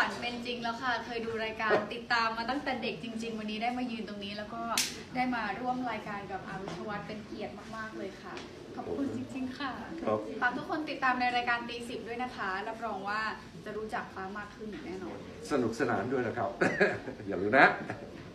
นเป็นจริงแล้วค่ะเคยดูรายการติดตามมาตั้งแต่เด็กจริงๆวันนี้ได้มายืนตรงนี้แล้วก็ได้มาร่วมรายการกับอาวิชวัฒน์เป็นเกียรติมากๆเลยค่ะขอบคุณจริงๆค่ะฝากทุกคนติดตามในรายการตีสิบด้วยนะคะรับรองว่าจะรู้จักฟ้ามากขึ้นอย่างแน่นอนสนุกสนานด้วยนะครับ อย่าลืมนะ